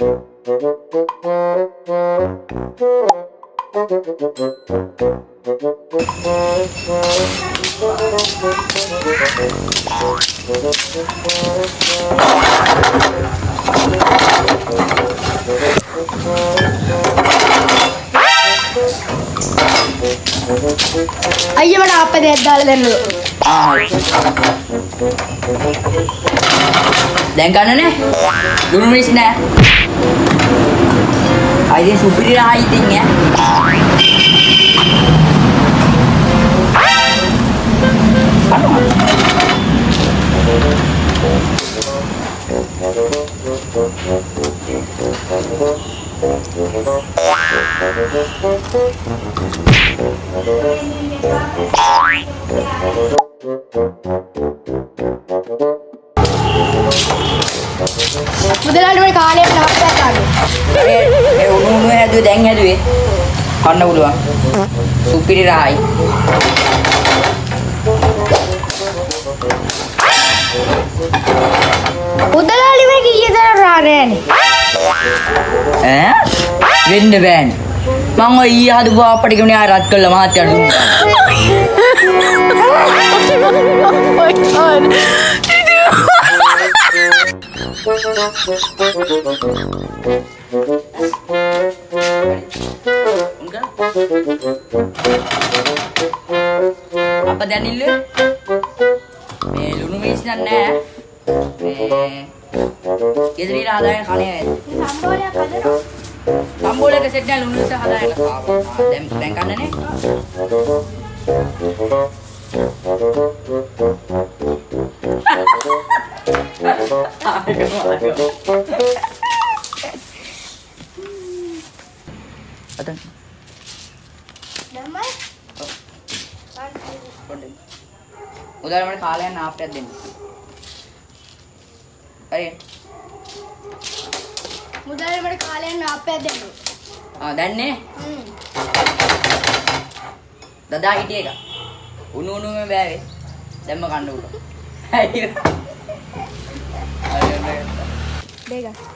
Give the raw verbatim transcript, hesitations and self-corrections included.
අයියා මට අපේ දෙයක් දාලා දෙන්නලු. දැන් ගන්නනේ. දුන්නු මිස් නෑ. අයියෙන් සුපිරි රහයි ඉතින් ඈ. මුදලාලි වල කාලයක් නවත්තලා ගන්න. ඒ ඒ උණු උණු හැදුවේ දැන් හැදුවේ. කන්න පුළුවන්. සුපිරි රහයි. මුදලාලි මේ කීයද රාරෑනේ? ඈ? වෙන්න බෑනේ. මං ඔය ඊයේ හදපු අප්පට ගිහුනේ ආය රත් කළා මහත්තයාට දුන්නා. Oh my god. apa dan ilu මේ ලුණු මිස් නෑ මේ ගෙදර ඉර හදාගෙන කන්නේ සම්බෝලයක් හදනවා. සම්බෝලයක සෙට් නෑ ලුණු මිස් හදාගෙන ආවා දැන් දැන් කන්නනේ අතන් නමයි උදාර මට කාලයක් නාප්පයක් දෙන්න. හරි. මුදලාලි මට කාලයක් නාප්පයක් දෙන්න. ආ දැන්නේ? හ්ම්. දදා හිටිය එක. උණු උණුම බෑවේ. දැම්ම කන්න උඩ. හරි. හරි. දෙක.